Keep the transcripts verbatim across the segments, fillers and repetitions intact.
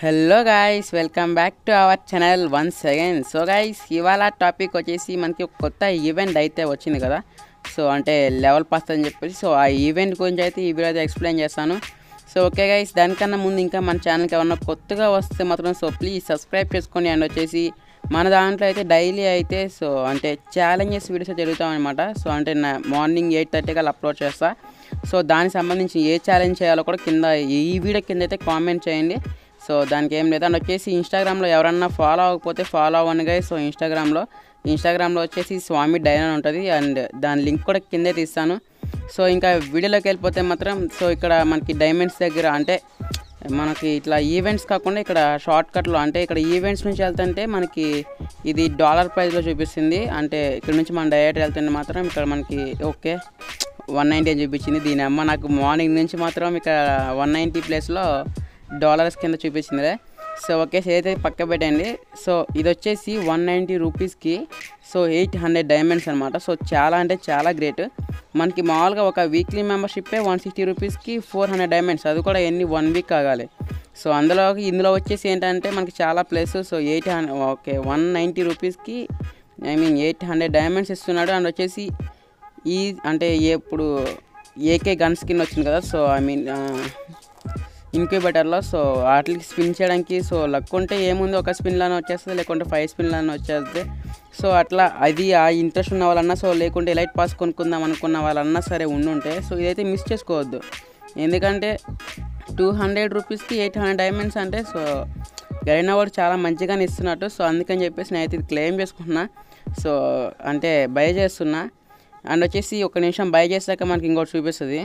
Hello guys, welcome back to our channel once again. So guys, ఇవాళ topic వచ్చేసి మనకి ఒక కొత్త ఈవెంట్ అయితే వచ్చింది కదా. సో అంటే లెవెల్ పాస్ అని చెప్పేసి సో ఆ ఈవెంట్ గురించి అయితే ఈ వీడియో అయితే ఎక్స్ప్లెయిన్ చేస్తాను. సో ఓకే గాయ్స్, దానికన్నా ముందు ఇంకా మన ఛానల్కి ఏమన్నా కొత్తగా వస్తే మాత్రం సో ప్లీజ్ సబ్స్క్రైబ్ చేసుకోండి. అండ్ వచ్చేసి మన దాంట్లో అయితే డైలీ అయితే సో అంటే ఛాలెంజెస్ వీడియోస్ జరుగుతామన్నమాట. సో అంటే నా మార్నింగ్ ఎయిట్ థర్టీకి అలా అప్లోడ్ చేస్తా. సో దానికి సంబంధించి ఏ ఛాలెంజ్ చేయాలో కూడా కింద ఈ వీడియో కింద అయితే కామెంట్ చేయండి. సో దానికి ఏం లేదు. అండ్ వచ్చేసి ఇన్స్టాగ్రామ్లో ఎవరన్నా ఫాలో అవ్వకపోతే ఫాలో అవ్వండి గైస్. సో ఇన్స్టాగ్రామ్లో ఇన్స్టాగ్రామ్లో వచ్చేసి స్వామి డైనా ఉంటుంది, అండ్ దాని లింక్ కూడా కిందే తీస్తాను. సో ఇంకా వీడియోలోకి వెళ్ళిపోతే మాత్రం సో ఇక్కడ మనకి డైమండ్స్ దగ్గర అంటే మనకి ఇట్లా ఈవెంట్స్ కాకుండా ఇక్కడ షార్ట్ కట్లో అంటే ఇక్కడ ఈవెంట్స్ నుంచి వెళ్తుంటే మనకి ఇది డాలర్ ప్రైస్లో చూపిస్తుంది. అంటే ఇక్కడ నుంచి మనం డైరెక్ట్ వెళ్తుంటే మాత్రం ఇక్కడ మనకి ఓకే వన్ నైంటీ అని చూపించింది. దీని అమ్మ నాకు మార్నింగ్ నుంచి మాత్రం ఇక్కడ వన్ నైంటీ ప్లేస్లో డాలర్స్ కింద చూపించిందిలే. సో ఓకే, అయితే పక్క పెట్టండి. సో ఇది వచ్చేసి వన్ నైంటీ రూపీస్కి సో ఎయిట్ హండ్రెడ్ డైమండ్స్ అనమాట. సో చాలా అంటే చాలా గ్రేట్. మనకి మామూలుగా ఒక వీక్లీ మెంబర్షిప్పే వన్ సిక్స్టీ రూపీస్కి ఫోర్ హండ్రెడ్ డైమండ్స్, అది కూడా ఎన్ని వన్ వీక్ కాగాలి. సో అందులో ఇందులో వచ్చేసి ఏంటంటే మనకి చాలా plus. So eight hundred okay one ninety రూపీస్కి I mean eight hundred diamonds ఇస్తున్నాడు. అండ్ వచ్చేసి ఈ అంటే ఇప్పుడు ఏకే గన్ స్కిన్ వచ్చింది కదా. సో ఐ మీన్ ఇంక్యుబేటర్లో సో వాటికి స్పిన్ చేయడానికి సో లక్ ఉంటే ఏముంది ఒక స్పిన్లోనే వచ్చేస్తుంది, లేకుంటే ఫైవ్ స్పిన్లోనే వచ్చేస్తుంది. సో అట్లా అది ఆ ఇంట్రెస్ట్ ఉన్న వాళ్ళన్నా సో లేకుంటే ఎలైట్ పాస్ కొనుక్కుందాం అనుకున్న వాళ్ళన్నా సరే ఉండుంటే సో ఇదైతే మిస్ చేసుకోవద్దు. ఎందుకంటే టూ హండ్రెడ్ రూపీస్కి ఎయిట్ హండ్రెడ్ డైమండ్స్ అంటే సో గరీనా వాడు చాలా మంచిగానే ఇస్తున్నట్టు. సో అందుకని చెప్పేసి నేనైతే ఇది క్లెయిమ్ చేసుకుంటున్నా. సో అంటే బై చేస్తున్నా. అండ్ వచ్చేసి ఒక నిమిషం బై చేశాక మనకి ఇంకోటి చూపిస్తుంది.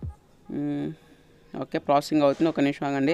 ఓకే ప్రాసెసింగ్ అవుతుంది, ఒక నిమిషం ఆగండి.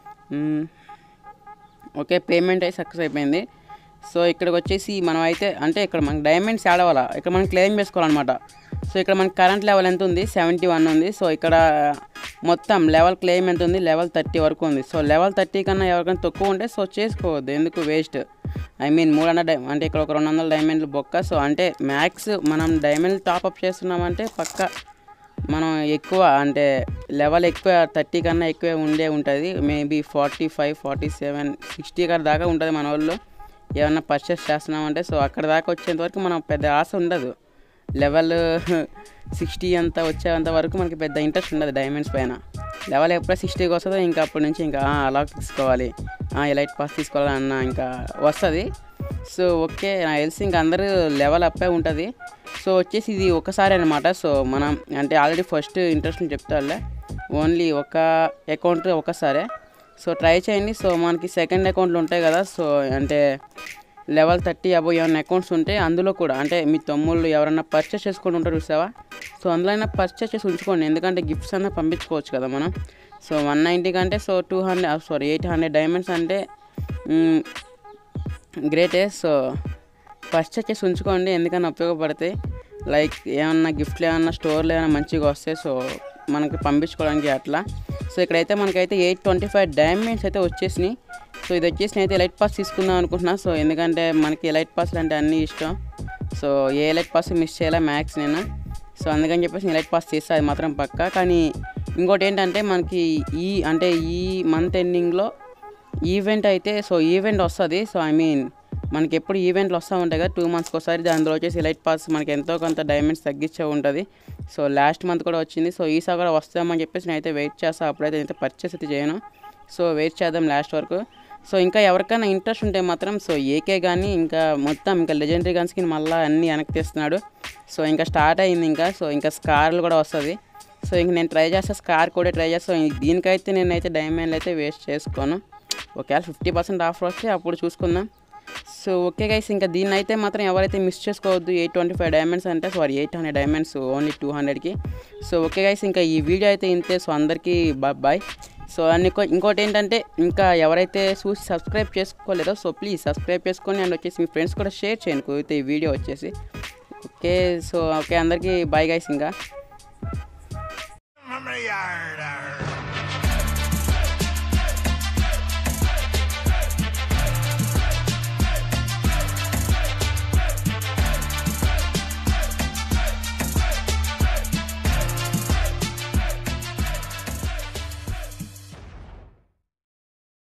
ఓకే పేమెంట్ అయితే సక్సెస్ అయిపోయింది. సో ఇక్కడికి వచ్చేసి మనం అయితే అంటే ఇక్కడ మనకి డైమండ్స్ యాడ్ అవ్వాలా, ఇక్కడ మనం క్లెయిమ్ చేసుకోవాలన్నమాట. సో ఇక్కడ మనకి కరెంట్ లెవెల్ ఎంత ఉంది, సెవెంటీ వన్ ఉంది. సో ఇక్కడ మొత్తం లెవెల్ క్లెయిమ్ ఎంత ఉంది, లెవెల్ థర్టీ వరకు ఉంది. సో లెవెల్ థర్టీ కన్నా ఎవరికైనా తక్కువ ఉంటే సో చేసుకోవద్దు, ఎందుకు వేస్ట్. ఐ మీన్ మూడు వందల డై అంటే ఇక్కడ ఒక రెండు వందల డైమండ్లు బొక్క. సో అంటే మ్యాక్స్ మనం డైమండ్ టాప్అప్ చేస్తున్నామంటే పక్క మనం ఎక్కువ అంటే లెవెల్ ఎక్కువ థర్టీ కన్నా ఎక్కువే ఉండే ఉంటుంది. Maybe forty five forty seven sixty కాడ దాకా ఉంటుంది మన వాళ్ళు ఏమన్నా పర్చేస్ చేస్తున్నామంటే. సో అక్కడ దాకా వచ్చేంతవరకు మనం పెద్ద ఆశ ఉండదు. లెవెల్ సిక్స్టీ అంత వచ్చేంత వరకు మనకి పెద్ద ఇంట్రెస్ట్ ఉండదు డైమండ్స్ పైన. లెవెల్ ఎప్పుడో సిక్స్టీకి వస్తుందో ఇంకా అప్పటి నుంచి ఇంకా అలా తీసుకోవాలి, ఎలైట్ పాస్ తీసుకోవాలి అన్న ఇంకా వస్తుంది. సో ఓకే నాకు తెలిసి ఇంకా అందరూ లెవెల్ అప్పే ఉంటుంది. సో వచ్చేసి ఇది ఒకసారి అనమాట. సో మనం అంటే ఆల్రెడీ ఫస్ట్ ఇంట్రెస్ట్ చెప్తారులే, ఓన్లీ ఒక అకౌంట్ ఒకసారే. సో ట్రై చేయండి. సో మనకి సెకండ్ అకౌంట్లు ఉంటాయి కదా. సో అంటే లెవెల్ థర్టీ అబోవ్ ఏమైనా అకౌంట్స్ ఉంటే అందులో కూడా అంటే మీ తమ్ముళ్ళు ఎవరైనా పర్చేస్ చేసుకొని ఉంటారు చూసావా. సో అందులో అయినా పర్చేస్ చేసి ఉంచుకోండి, ఎందుకంటే గిఫ్ట్స్ అన్నా పంపించుకోవచ్చు కదా మనం. సో వన్ నైంటీ కంటే so two hundred sorry eight hundred diamonds అంటే గ్రేటే. సో పర్చేస్ చేసి ఉంచుకోండి, ఎందుకన్నా ఉపయోగపడతాయి. లైక్ ఏమన్నా గిఫ్ట్లు ఏమన్నా స్టోర్లో ఏమైనా మంచిగా వస్తాయి సో మనకి పంపించుకోవడానికి అట్లా. సో ఇక్కడైతే మనకైతే ఎయిట్ ట్వంటీ ఫైవ్ డైమండ్స్ అయితే వచ్చేసినాయి. సో ఇది వచ్చేసి నేనైతే ఎలైట్ పాస్ తీసుకుందాం అనుకుంటున్నా. సో ఎందుకంటే మనకి ఎలైట్ పాస్లు అంటే అన్నీ ఇష్టం. సో ఏ ఎలైట్ పాస్ మిస్ చేయాలా మ్యాక్స్ నేను. సో అందుకని చెప్పేసి ఎలైట్ పాస్ చేస్తా, అది మాత్రం పక్కా. కానీ ఇంకోటి ఏంటంటే మనకి ఈ అంటే ఈ మంత్ ఎండింగ్లో ఈవెంట్ అయితే సో ఈవెంట్ వస్తుంది. సో ఐ మీన్ మనకి ఎప్పుడు ఈవెంట్లు వస్తూ ఉంటాయి కదా టూ మంత్స్కి ఒకసారి. దానిలో వచ్చేసి ఎలైట్ పాస్ మనకి ఎంతో కొంత డైమండ్స్ తగ్గించే ఉంటుంది. సో లాస్ట్ మంత్ కూడా వచ్చింది. సో ఈసారి కూడా వస్తామని చెప్పేసి నేనైతే వెయిట్ చేస్తాను. అప్పుడైతే నేనైతే పర్చేస్ అయితే చేయను. సో వెయిట్ చేద్దాం లాస్ట్ వరకు. సో ఇంకా ఎవరికైనా ఇంట్రెస్ట్ ఉంటే మాత్రం సో ఏకే కానీ ఇంకా మొత్తం ఇంకా లెజెండరీ గన్స్కి మళ్ళీ అన్నీ వెనక్కి తీస్తున్నాడు. సో ఇంకా స్టార్ట్ అయింది ఇంకా. సో ఇంకా స్కార్లు కూడా వస్తుంది. సో ఇంక నేను ట్రై చేస్తా, స్కార్ కూడా ట్రై చేస్తాను. దీనికైతే నేనైతే డైమండ్లు అయితే వేస్ట్ చేసుకోను. ఒకవేళ ఫిఫ్టీ పర్సెంట్ ఆఫర్ వస్తే అప్పుడు చూసుకుందాం. సో ఓకే గైస్, ఇంకా దీన్ని అయితే మాత్రం ఎవరైతే మిస్ చేసుకోవద్దు. ఎయిట్ ట్వంటీ ఫైవ్ డైమండ్స్ అంటే sorry eight hundred diamonds only two హండ్రెడ్కి. సో ఓకే గైస్, ఇంకా ఈ వీడియో అయితే ఇంతే. సో అందరికీ బాయ్. సో అన్ని ఇంకోటి ఏంటంటే ఇంకా ఎవరైతే చూసి సబ్స్క్రైబ్ చేసుకోలేదో సో ప్లీజ్ సబ్స్క్రైబ్ చేసుకొని అండ్ వచ్చేసి మీ ఫ్రెండ్స్ కూడా షేర్ చేయండి కుదిరితే ఈ వీడియో వచ్చేసి. ఓకే సో ఓకే అందరికీ బాయ్ గైస్. ఇంకా